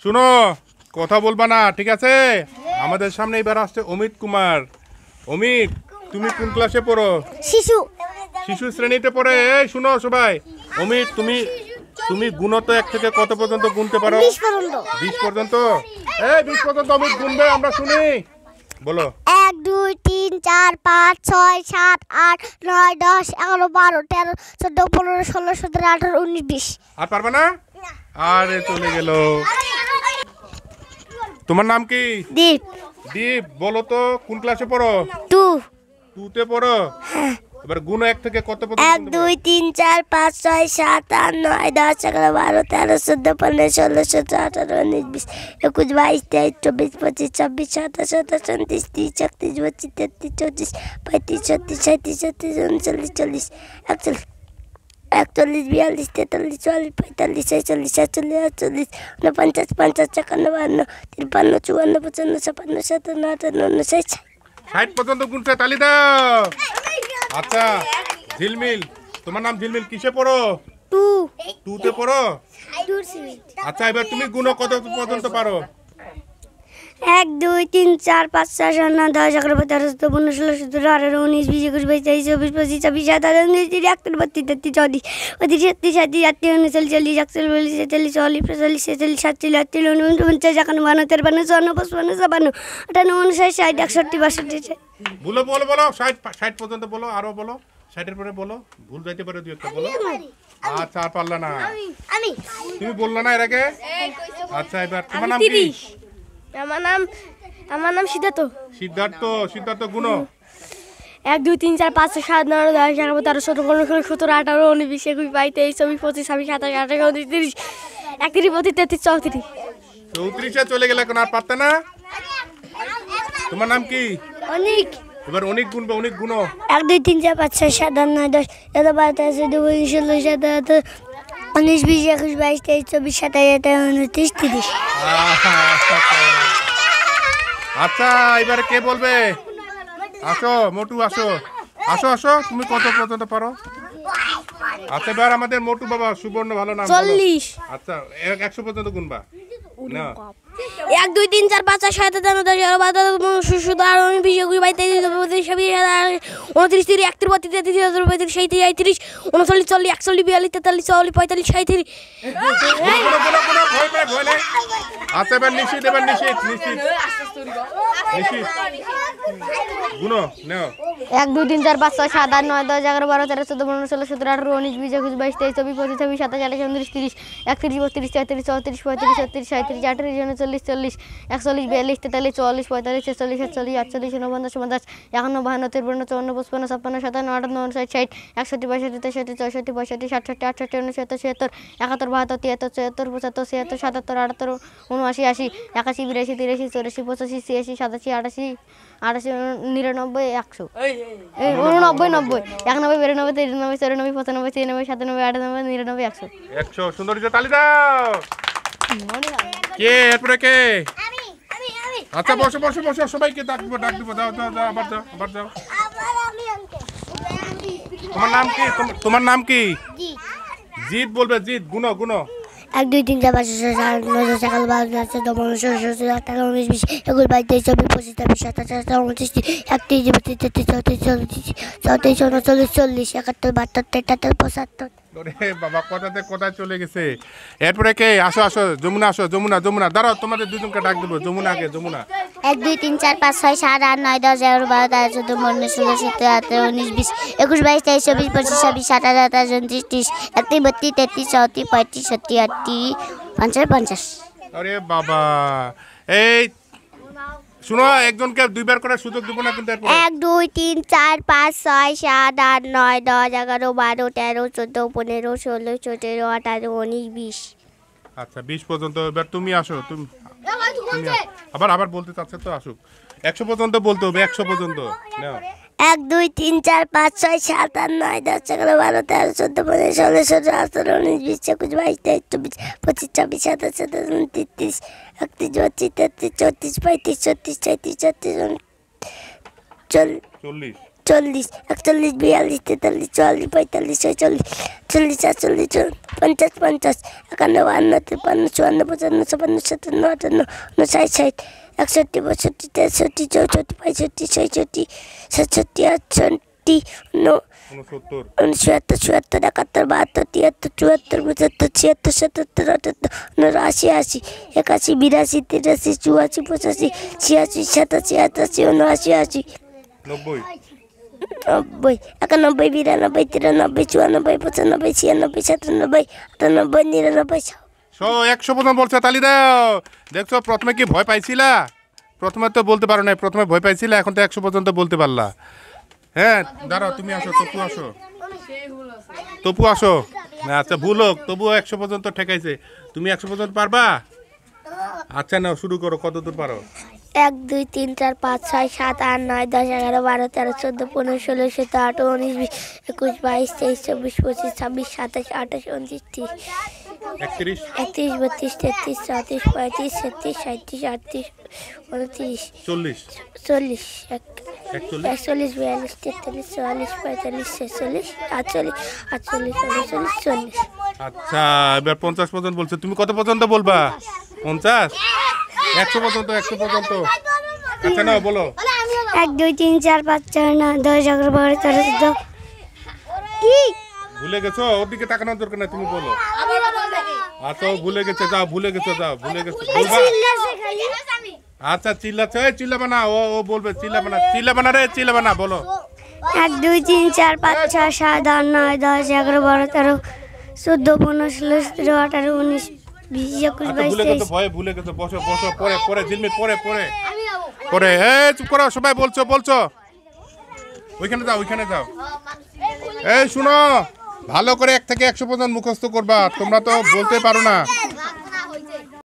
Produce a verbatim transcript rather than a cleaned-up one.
শুনো, কথা বলবা না, ঠিক আছে? আমাদের সামনে এবার আসছে অমিত কুমার। অমিত, তুমি কোন ক্লাসে পড়ো? শিশু শিশু শ্রেণীতে পড়ে। এই শুনো সবাই, অমিত তুমি তুমি গুণত এক থেকে কত পর্যন্ত গুনতে পারো? বিশ পর্যন্ত। বিশ পর্যন্ত? এই বিশ পর্যন্ত অমিত গুনবে, আমরা শুনি। বলো। এক দুই তিন চার পাঁচ ছয় সাত আট নয় দশ এগারো বারো তেরো চোদ্দ পনেরো ষোলো সতেরো আঠারো উনিশ বিশ। আর পারবে না? আরে চলে গেল। তোমার নাম কি? দীপ। দীপ, বলো তো কোন ক্লাসে পড়ো? টু। টুতে পড়ো? এবার গুণ এক থেকে কত পর্যন্ত? এক দুই তিন চার পাঁচ ছয় সাত আট নয় দশ এগারো বারো তেরো চোদ্দ পনেরো ষোলো সতেরো আঠারো উনিশ বিশ একুশ বাইশ তেইশ চব্বিশ পঁচিশ ছাব্বিশ সাতাশ আঠাশ উনত্রিশ তিরিশ একত্রিশ বত্রিশ তেত্রিশ চৌত্রিশ পঁয়ত্রিশ ছত্রিশ সাঁইত্রিশ ছত্রিশ উনচল্লিশ চল্লিশ একচল্লিশ একচল্লিশ বিয়াল্লিশ তেতাল্লিশ চুয়াল্লিশ পঁয়তাল্লিশ ছেচল্লিশ সাতচল্লিশ আটচল্লিশ উনপঞ্চাশ পঞ্চাশ ছাপ্পান্ন বাহান্ন তিপ্পান্ন চুয়ান্ন পঞ্চান্ন ছাপ্পান্ন সাতান্ন আটান্ন উনষাট ষাট পর্যন্ত গুনতে তালি দাও। আচ্ছা ঝিলমিল, তোমার নাম ঝিলমিল, কিসে পড়ো? টু। টুতে পড়ো? আচ্ছা এবার তুমি গুণ কত পর্যন্ত পারো? এক দুই তিন চার পাঁচ ছয় সাত নয় দশ এগারো বারো তেরো চৌদ্দ পনেরো ষোলো সতেরো আঠারো উনিশ বিশ একুশ বাইশ তেইশ চব্বিশ পঁচিশ ছাব্বিশ সাতাশ উনত্রিশ তিরিশ একত্রিশ বত্রিশ তেত্রিশ চৌত্রিশ পঁয়ত্রিশ ছত্রিশ সাঁইত্রিশ আটত্রিশ উনচল্লিশ চল্লিশ একচল্লিশ বিয়াল্লিশ ছেচল্লিশ চুয়াল্লিশ পঁয়তাল্লিশ ছেচল্লিশ সাতচল্লিশ আটচল্লিশ উনপঞ্চাশ একান্ন বান্ন তেরপান্ন চুয়ান্ন পঁচপান্ন ছাপান্ন আটান্ন উনষাট ষাট একষট্টি বাষট্টি। বলো বলো বলো, ষাট ষাট পর্যন্ত বলো, আরো বলো, ষাটের পরে বলো, ভুল যাইতে পারে দুই একটা বলো। আচ্ছা আর পারলা না, তুমি বললা না এর আগে। আচ্ছা এবার তোমার নাম কি? আমার নাম আমার নাম সিদ্ধার্থ। সিদ্ধার্থ। সিদ্ধার্থ গুণ। এক দুই তিন চার পাঁচ ছয় সাত নয় দশ এগারো তেরো চোদ্দ পনেরো ষোলো সতেরো আঠারো উনিশ বিশ একুশ বাইশ তেইশ চব্বিশ পঁচিশ ছাব্বিশ সাতাশ আঠাশ উনত্রিশ তিরিশ একত্রিশ বত্রিশ তেত্রিশ চৌত্রিশ। চৌত্রিশে চলে গেলে এখন আর পারতে না। তোমার নাম কি? অনেক। এবার অনেক গুনবে, অনেক গুণ। এক দুই তিন চার পাঁচ ছয় সাত আট নয় দশ এগারো বারো তেরো চৌদ্দ পনেরো ষোলো সতেরো আঠারো উনিশ বিশ একুশ বাইশ তেইশ চব্বিশ সাতাশ আঠাশ উনত্রিশ তিরিশ। আচ্ছা এবারে কে বলবে? আসো মোটু, আসো আসো আসো, তুমি কত পর্যন্ত পারো? আচ্ছা এবার আমাদের মোটু বাবা সুবর্ণ, ভালো নাম। চল্লিশ। আচ্ছা একশো পর্যন্ত গুনবা না? এক দুই তিন চার পাঁচ ছয় সাত আট নয় দশ এগারো বারো তেরো চৌদ্দ আঠারো উনিশ বিশ একুশ বাইশ তেইশ চব্বিশ ছাব্বিশ উনত্রিশ তিরিশ একত্রিশ বত্রিশ তেত্রিশ চৌত্রিশ পঁয়ত্রিশ সাঁইত্রিশ আটত্রিশ উনচল্লিশ চল্লিশ একচল্লিশ বিয়াল্লিশ তেতাল্লিশ চুয়াল্লিশ পঁয়তাল্লিশ সাঁইত্রিশ। আচ্ছা এবার নিশ্চিত, এবার নিশ্চিত নিশ্চিত নিশ্চিত গুনো নাও। এক দুই তিন চার পাঁচ ছয় সাত আট নয় দশ এগারো বারো তেরো চৌদ্দ পনেরো ষোলো সতেরো আঠারো উনিশ বিশ একুশ বাইশ তেইশ চব্বিশ পঁচিশ ছাব্বিশ সাতাশ আঠাশ উনত্রিশ তিরিশ একত্রিশ বত্রিশ তেত্রিশ চৌত্রিশ পঁয়ত্রিশ ছত্রিশ সাঁইত্রিশ আটত্রিশ উনচল্লিশ চল্লিশ একচল্লিশ বিয়াল্লিশ তেতাল্লিশ চুয়াল্লিশ পঁয়তাল্লিশ ছেচল্লিশ সাতচল্লিশ আটচল্লিশ উনপঞ্চাশ পঞ্চাশ একান্ন বাহান্ন তিপ্পান্ন চুয়ান্ন পঁচপান্ন ছাপ্পান্ন সাতান্ন আটান্ন উনষাট ষাট একষট্টি বাষট্টি তেষট্টি চৌষট্টি পঁয়ষট্টি সাতষট্টি আটষট্টি উনসত্তর ছিয়াত্তর একাত্তর বাহাত্তর তিয়াত্তর চুয়াত্তর পঁচাত্তর ছিয়াত্তর সাতাত্তর আটাত্তর উনআশি আশি একাশি বিরাশি তিরাশি চৌরাশি পঁচাশি ছিয়াশি সাতাশি আটাশি আটাশি নিরানব্বই একশো উননব্বই নব্বই একানব্বই বিরানব্বই তিরানব্বই চৌরানব্বই পঁচানব্বই ছিয়ানব্বই সাতানব্বই আটানব্বই নিরানব্বই একশো। একশো। সুন্দর তালি দাও। কে এরপরে কে? আচ্ছা বসো বসো বসো, সবাইকে ডাক দিব ডাক দিব। যাও যাও যাও, আবার যাও আবার যাও। তোমার নাম কি? তোমার নাম কি? জিৎ বলবে, জিৎ গুনো গুনো। এক দুই তিন চার পাঁচ ছয় সাত নয় দশ এগারো বারো তেরো চৌদ্দ পনেরো ষোলো সতেরো আঠারো উনিশ বিশ একুশ বাইশ তেইশ চব্বিশ পঁচিশ ছাব্বিশ সাতাশ আঠাশ উনত্রিশ একত্রিশ বত্রিশ তেত্রিশ চৌত্রিশ চৌত্রিশ চৌত্রিশ উনচল্লিশ চল্লিশ একাত্তর বাহাত্তর তেতাত্তর পঁচাত্তর। বাবা কথাতে কোথায় চলে গেছে। এরপরে কে? আসো আসো যমুনা, আসো যমুনা। যমুনা দাঁড়াও, তোমাদের দুজনকে ডাক দেবো। যমুনা আগে, যমুনা। এক দুই তিন চার পাঁচ ছয় সাত আট নয় দশ এগারো বারো তেরো চৌদ্দ পনেরো ষোলো সতেরো আঠারো উনিশ বিশ একুশ বাইশ তেইশ চব্বিশ পঁচিশ ছাব্বিশ সাতাশ আঠাশ উনত্রিশ তিরিশ একত্রিশ বত্রিশ তেত্রিশ চৌত্রিশ পঁয়ত্রিশ ছত্রিশ আটত্রিশ পঞ্চাশ পঞ্চাশ। আরে বাবা, এই শুনো, একজনকে দুইবার করে সুযোগ দেবো না কিন্তু। এক দুই তিন চার পাঁচ ছয় সাত আট নয় দশ এগারো বারো তেরো চৌদ্দ পনেরো ষোলো সতেরো আঠারো উনিশ বিশ। আচ্ছা বিশ পর্যন্ত। এবার তুমি আসো, তুমি আবার আবার বলতে চাচ্ছে তো, আসুক। একশো পর্যন্ত বলতে হবে, একশো পর্যন্ত নাও। এক দুই তিন চার পাঁচ ছয় সাত আট নয় দশ এগারো বারো তেরো চৌদ্দ পনেরো ষোলো সতেরো আঠারো উনিশ বিশ একুশ বাইশ তেইশ চব্বিশ পঁচিশ ছাব্বিশ সাতাশ সাতাশ উনত্রিশ তিরিশ একত্রিশ বত্রিশ তেত্রিশ চৌত্রিশ পঁয়ত্রিশ ছত্রিশ সাঁইত্রিশ ছত্রিশ চল্লিশ। চল্লিশ একচল্লিশ বিয়াল্লিশ তেতাল্লিশ চুয়াল্লিশ পঁয়তাল্লিশ ছয়চল্লিশ চল্লিশ আটচল্লিশ পঞ্চাশ পঞ্চাশ একান্ন বাহান্ন তিপ্পান্ন চুয়ান্ন পঞ্চান্ন ছাপ্পান্ন সাতান্ন আটান্ন ষাট ষাট একষট্টি বাষট্টি তেষট্টি চৌষট্টি পঁয়ষট্টি ছয়ষট্টি সাতষট্টি আটষট্টি উনসত্তর উনসত্তর চুয়াত্তর একাত্তর বাহাত্তর তিয়াত্তর চুয়াত্তর পঁচাত্তর ছিয়াত্তর সাতাত্তর আটাত্তর উনআশি আশি একাশি বিরাশি তিরাশি চুয়াশি পঁচাশি ছিয়াশি সাতাশি আটাশি উনআশি আশি নব্বই নব্বই একানব্বই বিরানব্বই তিরানব্বই চুয়ানব্বই পঁচানব্বই ছিয়ানব্বই সাতানব্বই আটানব্বই নিরানব্বই সো একশো পর্যন্ত বলছে, তালি দাও। দেখছো প্রথমে কি ভয় পাইছিলা? প্রথমে তো বলতে পারো না, প্রথমে ভয় পাইছিলা, এখন তো একশো পর্যন্ত বলতে পারলা। হ্যাঁ দাঁড়াও, তুমি আসো, তপু আসো, তপু আসো। আচ্ছা ভুল হোক, তবুও একশো পর্যন্ত ঠেকাইছে। তুমি একশো পর্যন্ত পারবা? আচ্ছা নাও, শুরু করো, কত দূর পারো? এক দুই তিন চার পাঁচ ছয় সাত আট নয় দশ এগারো বারো তেরো চোদ্দো পনেরো ষোলো সতেরো আঠারো উনিশ বিশ একুশ বাইশ তেইশ চব্বিশ পঁচিশ ছাব্বিশ সাতাশ আঠাশ উনত্রিশ ত্রিশ একত্রিশ একত্রিশ বত্রিশ তেত্রিশ চৌত্রিশ পঁয়ত্রিশ ছত্রিশ সাঁত্রিশ আটত্রিশ উনত্রিশ চল্লিশ চল্লিশ একচল্লিশ একচল্লিশ বিয়াল্লিশ তেতাল্লিশ চুয়াল্লিশ পঁয়তাল্লিশ ছেচল্লিশ আটচল্লিশ আটচল্লিশ উনচল্লিশ চল্লিশ। আচ্ছা এবার পঞ্চাশ পর্যন্ত বলছে, তুমি কত পর্যন্ত বলবা? পঞ্চাশ? একশো পর্যন্ত, একশো পর্যন্ত। আচ্ছা নাও বলো। এক দুই তিন চার পাঁচ ছয় নয় দশ এগারো বারো তেরো চোদ্দো। কি ভুলে গেছো? ওর দিকে তাকানোর দরকার নাই, তুমি বলো। আচ্ছা ও ভুলে গেছে, যাও, ভুলে গেছো, যাও, ভুলে গেছো, বলবা। আচ্ছা চিল্লাচ্ছে, এই চিল্লাবে না, ও ও বলবে, চিল্লাবে না, চিল্লাবে না রে, চিল্লাবে না, বলো। এক দুই তিন চার পাঁচ ছয় সাত আট নয় দশ এগারো বারো তেরো চোদ্দো পনেরো ষোলো সতেরো আঠারো উনিশ বিশ একুশ আচ্ছা বাইশ ভুলে তেইশ। গেছো, ভয়ে ভুলে গেছো, বসো বসো, পরে পরে ঝিলমিল, পরে পরে পরে এই চুপ করো, সবাই বলছো বলছো, ওইখানে যাও, ওইখানে যাও। এই শুনো, ভালো করে এক থেকে একশো পর্যন্ত মুখস্থ করবা, তোমরা তো বলতে পারো না।